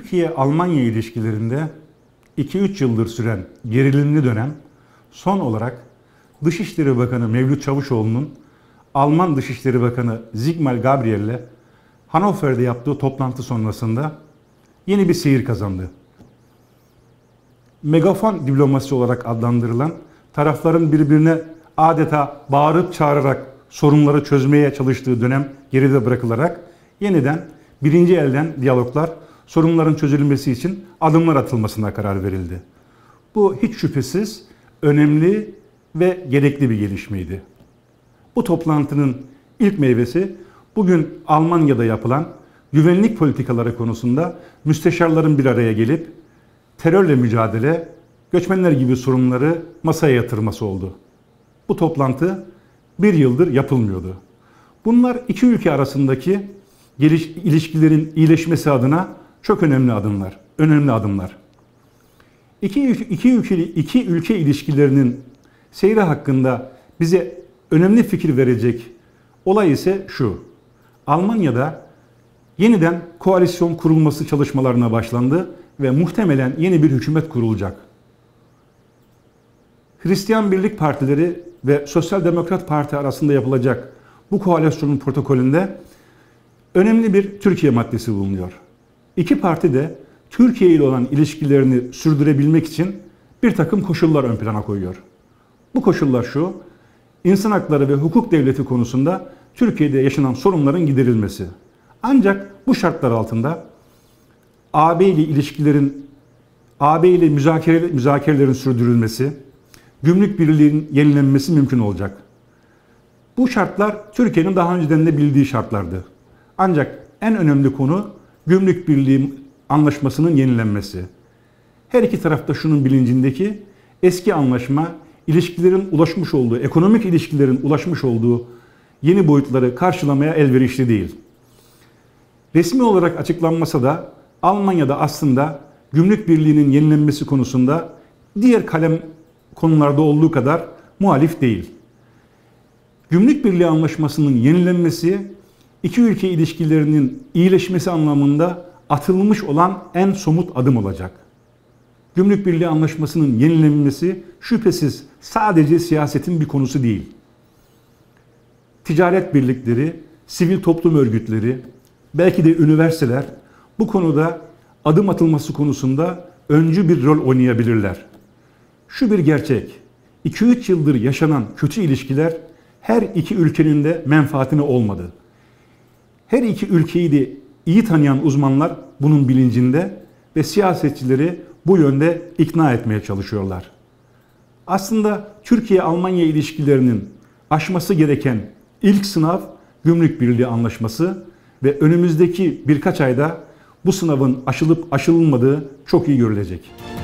Türkiye-Almanya ilişkilerinde 2-3 yıldır süren gerilimli dönem son olarak Dışişleri Bakanı Mevlüt Çavuşoğlu'nun Alman Dışişleri Bakanı Sigmar Gabriel ile Hannover'de yaptığı toplantı sonrasında yeni bir seyir kazandı. Megafon diplomasi olarak adlandırılan tarafların birbirine adeta bağırıp çağırarak sorunları çözmeye çalıştığı dönem geride bırakılarak yeniden birinci elden diyaloglar, sorunların çözülmesi için adımlar atılmasına karar verildi. Bu hiç şüphesiz önemli ve gerekli bir gelişmeydi. Bu toplantının ilk meyvesi bugün Almanya'da yapılan güvenlik politikaları konusunda müsteşarların bir araya gelip terörle mücadele, göçmenler gibi sorunları masaya yatırması oldu. Bu toplantı bir yıldır yapılmıyordu. Bunlar iki ülke arasındaki ilişkilerin iyileşmesi adına çok önemli adımlar. İki ülke ilişkilerinin seyri hakkında bize önemli fikir verecek olay ise şu: Almanya'da yeniden koalisyon kurulması çalışmalarına başlandı ve muhtemelen yeni bir hükümet kurulacak. Hristiyan Birlik Partileri ve Sosyal Demokrat Parti arasında yapılacak bu koalisyonun protokolünde önemli bir Türkiye maddesi bulunuyor. İki parti de Türkiye ile olan ilişkilerini sürdürebilmek için bir takım koşullar ön plana koyuyor. Bu koşullar şu: insan hakları ve hukuk devleti konusunda Türkiye'de yaşanan sorunların giderilmesi. Ancak bu şartlar altında AB ile müzakerelerin sürdürülmesi, gümrük birliğinin yenilenmesi mümkün olacak. Bu şartlar Türkiye'nin daha önceden de bildiği şartlardı. Ancak en önemli konu gümrük birliği anlaşmasının yenilenmesi. Her iki taraf da şunun bilincindeki eski anlaşma ekonomik ilişkilerin ulaşmış olduğu yeni boyutları karşılamaya elverişli değil. Resmi olarak açıklanmasa da Almanya'da aslında gümrük birliğinin yenilenmesi konusunda diğer kalem konularda olduğu kadar muhalif değil. Gümrük birliği anlaşmasının yenilenmesi iki ülke ilişkilerinin iyileşmesi anlamında atılmış olan en somut adım olacak. Gümrük birliği anlaşmasının yenilenmesi şüphesiz sadece siyasetin bir konusu değil. Ticaret birlikleri, sivil toplum örgütleri, belki de üniversiteler bu konuda adım atılması konusunda öncü bir rol oynayabilirler. Şu bir gerçek: 2-3 yıldır yaşanan kötü ilişkiler her iki ülkenin de menfaatine olmadı. Her iki ülkeyi de iyi tanıyan uzmanlar bunun bilincinde ve siyasetçileri bu yönde ikna etmeye çalışıyorlar. Aslında Türkiye-Almanya ilişkilerinin aşması gereken ilk sınav Gümrük Birliği Anlaşması ve önümüzdeki birkaç ayda bu sınavın aşılıp aşılmadığı çok iyi görülecek.